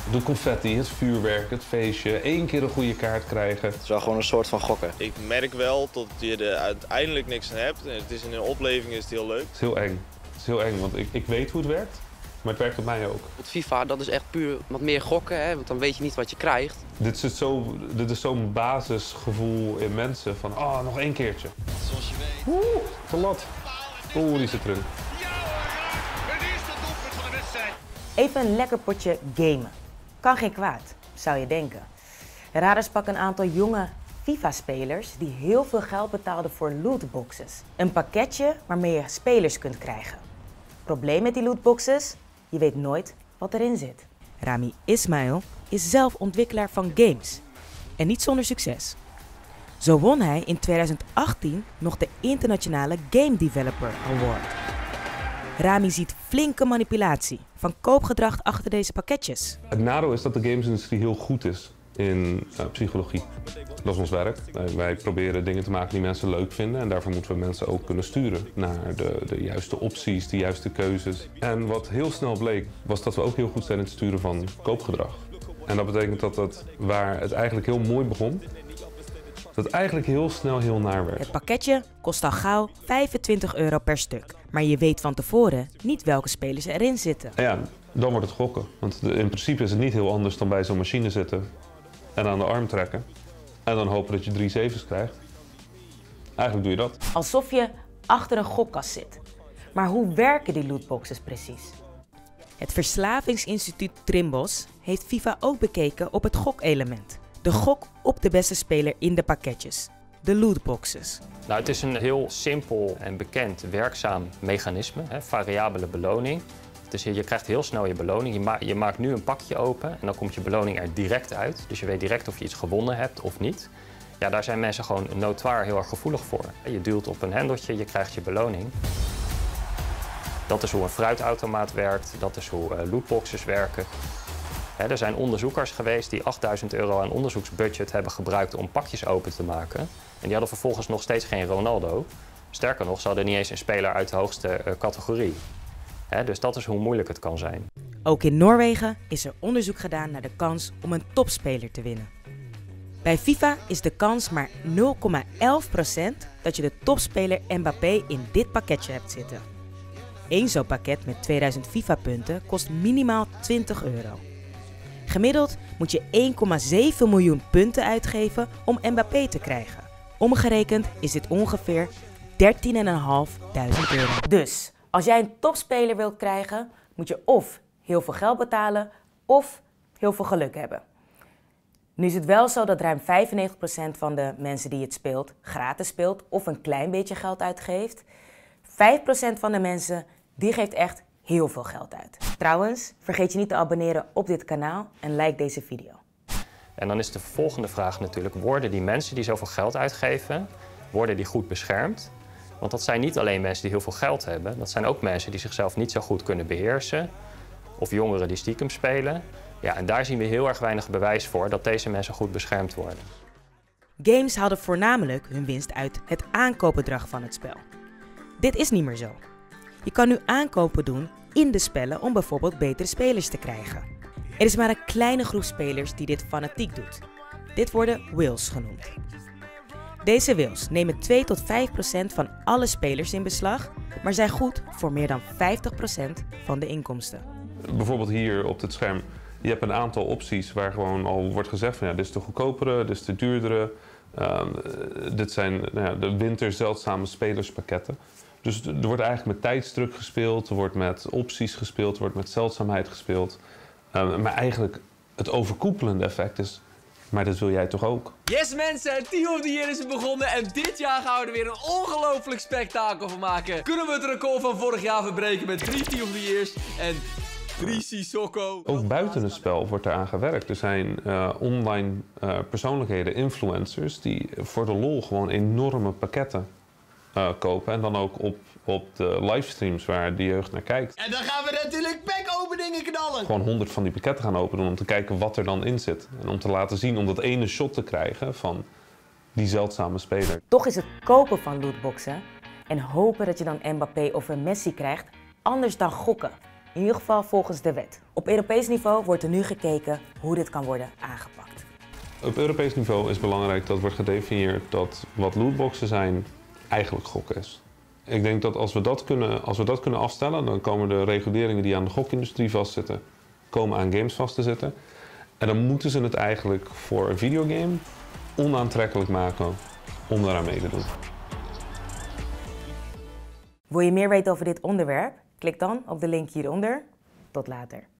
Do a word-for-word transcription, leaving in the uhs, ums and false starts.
De confetti, het vuurwerk, het feestje, één keer een goede kaart krijgen. Het is wel gewoon een soort van gokken. Ik merk wel dat je er uiteindelijk niks aan hebt. En het is in een opleving is het heel leuk. Het is heel eng. Het is heel eng, want ik, ik weet hoe het werkt, maar het werkt op mij ook. Het FIFA, dat is echt puur wat meer gokken, hè? Want dan weet je niet wat je krijgt. Dit is zo, dit is zo'n basisgevoel in mensen van, ah, oh, nog één keertje. Zoals je weet. Oeh, te lat. Oeh, die zit erin. Even een lekker potje gamen. Kan geen kwaad, zou je denken. Radars pakken een aantal jonge FIFA-spelers die heel veel geld betaalden voor lootboxes. Een pakketje waarmee je spelers kunt krijgen. Probleem met die lootboxes? Je weet nooit wat erin zit. Rami Ismail is zelf ontwikkelaar van games. En niet zonder succes. Zo won hij in tweeduizend achttien nog de Internationale Game Developer Award. Rami ziet flinke manipulatie van koopgedrag achter deze pakketjes. Het nadeel is dat de gamesindustrie heel goed is in uh, psychologie. Dat is ons werk. Uh, wij proberen dingen te maken die mensen leuk vinden en daarvoor moeten we mensen ook kunnen sturen naar de, de juiste opties, de juiste keuzes. En wat heel snel bleek was dat we ook heel goed zijn in het sturen van koopgedrag. En dat betekent dat het, waar het eigenlijk heel mooi begon, dat het eigenlijk heel snel heel naar werd. Het pakketje kost al gauw vijfentwintig euro per stuk. Maar je weet van tevoren niet welke spelers erin zitten. En ja, dan wordt het gokken. Want in principe is het niet heel anders dan bij zo'n machine zitten en aan de arm trekken. En dan hopen dat je drie zevens krijgt. Eigenlijk doe je dat. Alsof je achter een gokkast zit. Maar hoe werken die lootboxes precies? Het Verslavingsinstituut Trimbos heeft FIFA ook bekeken op het gokelement. De gok op de beste speler in de pakketjes. De lootboxes. Nou, het is een heel simpel en bekend werkzaam mechanisme, hè, variabele beloning. Dus je krijgt heel snel je beloning. Je, ma je maakt nu een pakje open en dan komt je beloning er direct uit. Dus je weet direct of je iets gewonnen hebt of niet. Ja, daar zijn mensen gewoon notoir heel erg gevoelig voor. Je duwt op een hendeltje, je krijgt je beloning. Dat is hoe een fruitautomaat werkt, dat is hoe uh, lootboxes werken. Hè, er zijn onderzoekers geweest die achtduizend euro aan onderzoeksbudget hebben gebruikt om pakjes open te maken. En die hadden vervolgens nog steeds geen Ronaldo. Sterker nog, ze hadden niet eens een speler uit de hoogste uh, categorie. He, dus dat is hoe moeilijk het kan zijn. Ook in Noorwegen is er onderzoek gedaan naar de kans om een topspeler te winnen. Bij FIFA is de kans maar nul komma elf procent dat je de topspeler Mbappé in dit pakketje hebt zitten. Eén zo'n pakket met tweeduizend FIFA-punten kost minimaal twintig euro. Gemiddeld moet je één komma zeven miljoen punten uitgeven om Mbappé te krijgen. Omgerekend is dit ongeveer dertienduizend euro. Dus als jij een topspeler wilt krijgen, moet je of heel veel geld betalen of heel veel geluk hebben. Nu is het wel zo dat ruim vijfennegentig procent van de mensen die het speelt gratis speelt of een klein beetje geld uitgeeft. vijf procent van de mensen die geeft echt heel veel geld uit. Trouwens, vergeet je niet te abonneren op dit kanaal en like deze video. En dan is de volgende vraag natuurlijk, worden die mensen die zoveel geld uitgeven, worden die goed beschermd? Want dat zijn niet alleen mensen die heel veel geld hebben, dat zijn ook mensen die zichzelf niet zo goed kunnen beheersen. Of jongeren die stiekem spelen. Ja, en daar zien we heel erg weinig bewijs voor dat deze mensen goed beschermd worden. Games haalden voornamelijk hun winst uit het aankoopbedrag van het spel. Dit is niet meer zo. Je kan nu aankopen doen in de spellen om bijvoorbeeld betere spelers te krijgen. Er is maar een kleine groep spelers die dit fanatiek doet. Dit worden whales genoemd. Deze whales nemen twee tot vijf procent van alle spelers in beslag, maar zijn goed voor meer dan vijftig procent van de inkomsten. Bijvoorbeeld hier op dit scherm, je hebt een aantal opties waar gewoon al wordt gezegd van ja, dit is de goedkopere, dit is de duurdere. Uh, dit zijn nou ja, de winterzeidzame spelerspakketten. Dus er wordt eigenlijk met tijdsdruk gespeeld, er wordt met opties gespeeld, er wordt met zeldzaamheid gespeeld. Uh, maar eigenlijk het overkoepelende effect is, maar dat wil jij toch ook? Yes mensen, Team of the Year is begonnen en dit jaar gaan we er weer een ongelooflijk spektakel van maken. Kunnen we het record van vorig jaar verbreken met drie Team of the Years en drie Sissoko? Ook buiten het spel wordt eraan gewerkt. Er zijn uh, online uh, persoonlijkheden, influencers, die voor de lol gewoon enorme pakketten uh, kopen. En dan ook op, op de livestreams waar de jeugd naar kijkt. En dan gaan we natuurlijk pack-openingen knallen. Gewoon honderd van die pakketten gaan openen om te kijken wat er dan in zit. En om te laten zien, om dat ene shot te krijgen van die zeldzame speler. Toch is het kopen van lootboxen en hopen dat je dan Mbappé of een Messi krijgt anders dan gokken. In ieder geval volgens de wet. Op Europees niveau wordt er nu gekeken hoe dit kan worden aangepakt. Op Europees niveau is belangrijk dat wordt gedefinieerd dat wat lootboxen zijn eigenlijk gokken is. Ik denk dat als we dat kunnen, als we dat kunnen afstellen, dan komen de reguleringen die aan de gokindustrie vastzitten, komen aan games vast te zitten. En dan moeten ze het eigenlijk voor een videogame onaantrekkelijk maken om daaraan mee te doen. Wil je meer weten over dit onderwerp? Klik dan op de link hieronder. Tot later.